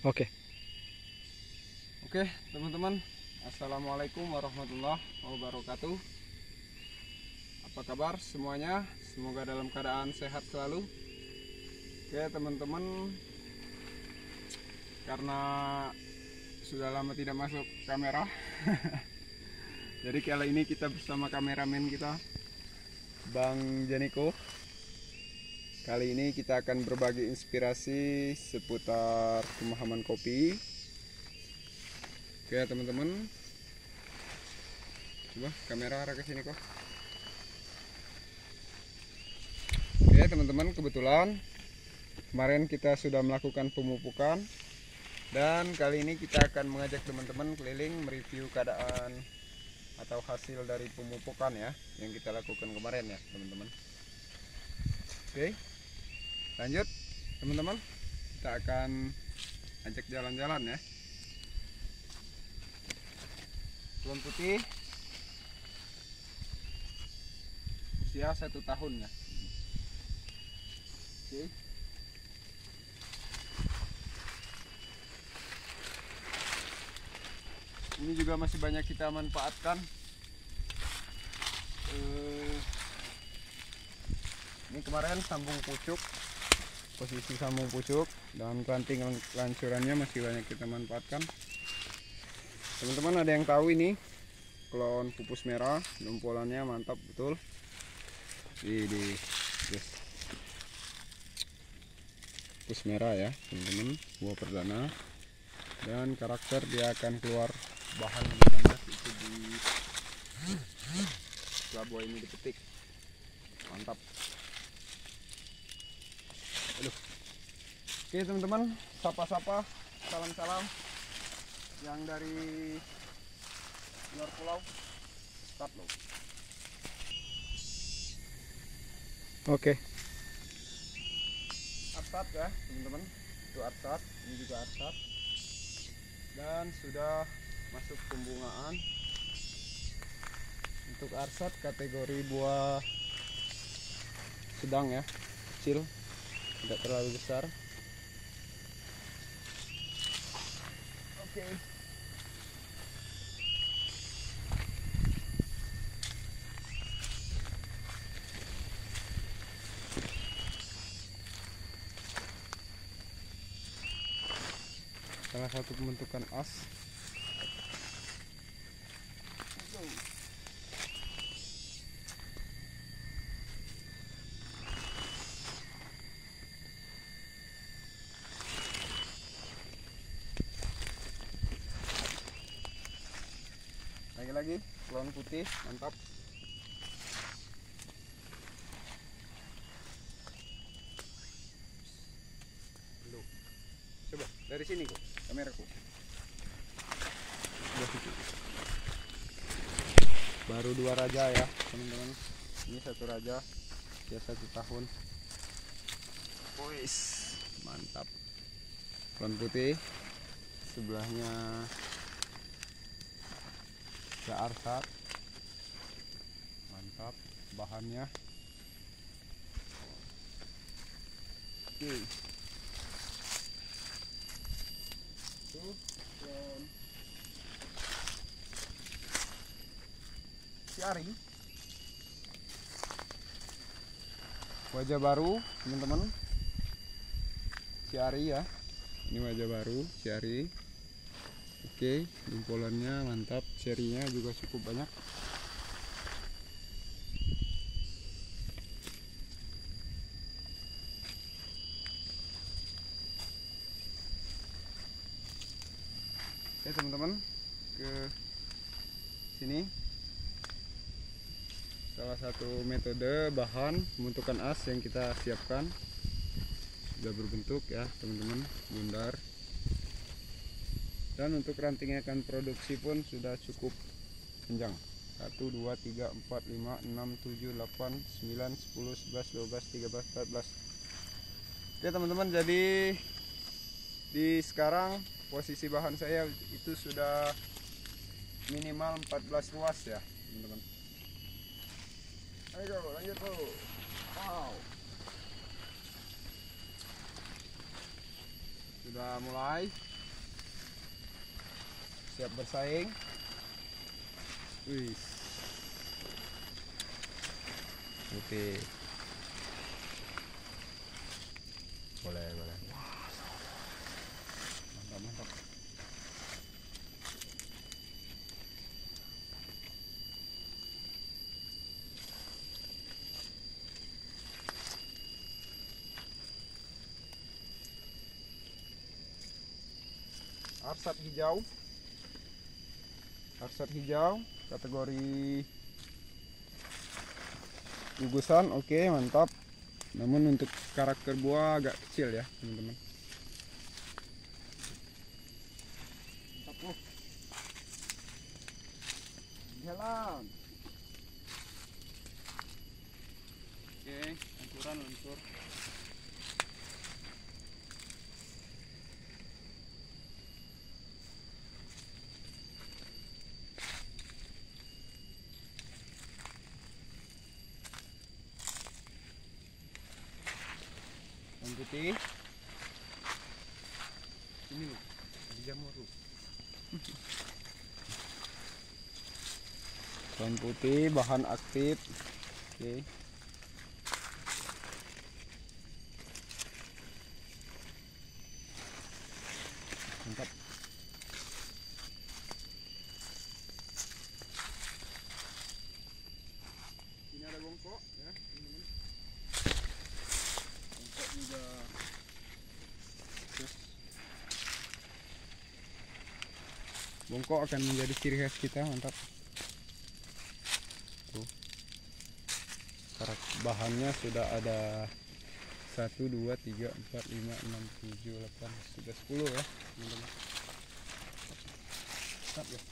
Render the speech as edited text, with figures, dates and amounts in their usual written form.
Oke. Oke, teman-teman. Assalamualaikum warahmatullahi wabarakatuh. Apa kabar semuanya? Semoga dalam keadaan sehat selalu. Oke, teman-teman. Karena sudah lama tidak masuk kamera. Jadi kali ini kita bersama kameramen kita, Bang Janiko. Kali ini kita akan berbagi inspirasi seputar pemahaman kopi. Oke teman-teman, coba kamera arah ke sini kok. Oke teman-teman, kebetulan kemarin kita sudah melakukan pemupukan, dan kali ini kita akan mengajak teman-teman keliling mereview keadaan atau hasil dari pemupukan ya yang kita lakukan kemarin ya teman-teman. Oke, lanjut teman-teman, kita akan ajak jalan-jalan ya. Tuan putih usia 1 tahun ya. Oke. Ini juga masih banyak kita manfaatkan. Ini kemarin sambung pucuk, posisi sambung pucuk dan ranting lancurannya masih banyak kita manfaatkan. Teman-teman ada yang tahu ini klon pupus merah, lumpulannya mantap betul. Ini yes. Pupus merah ya teman-teman, buah perdana, dan karakter dia akan keluar bahan lebih banyak itu setelah buah ini dipetik. Mantap. Aduh. Oke teman-teman, sapa-sapa, salam-salam yang dari luar pulau. Start loh. Oke. Arsat ya teman-teman, itu arsat, ini juga arsat, dan sudah masuk pembungaan. Untuk arsat kategori buah sedang ya, kecil, tidak terlalu besar. Oke. Salah satu pembentukan as. Lagi-lagi klon putih, mantap. Coba dari sini kok kameraku. Baru 2 raja ya teman-teman. Ini 1 raja, dia 1 tahun. Wis, mantap. Klon putih, sebelahnya arsat, mantap bahannya. Oke. Tuh, klon siari, wajah baru teman-teman, siari ya, ini wajah baru siari. Oke, lumpulannya mantap, serinya juga cukup banyak. Oke teman-teman, ke sini salah satu metode bahan pembentukan as yang kita siapkan sudah berbentuk ya teman-teman, bundar, dan untuk rantingnya akan produksi pun sudah cukup panjang. 1, 2, 3, 4, 5, 6, 7, 8, 9, 10, 11, 12, 13, 14. Oke teman-teman, jadi di sekarang posisi bahan saya itu sudah minimal 14 ruas ya teman-teman. Ayo lanjut bro. Wow, sudah mulai siap bersaing. Wih, putih. Boleh. Mantap. Arsat hijau kategori gugusan, oke, mantap. Namun untuk karakter buah agak kecil ya teman-teman. Mantap. Jalan. Oke, luntur. Yang putih. Ini loh, ada jamur loh. Bawang putih, bahan aktif. Oke. Mantap. Ini ada bongkok ya, teman-teman. Bongkok juga. Terus bongkok akan menjadi ciri khas kita, mantap. Tuh. Bahannya sudah ada 1, 2, 3, 4, 5, 6, 7, 8, sudah 10 ya teman-teman. Mantap ya.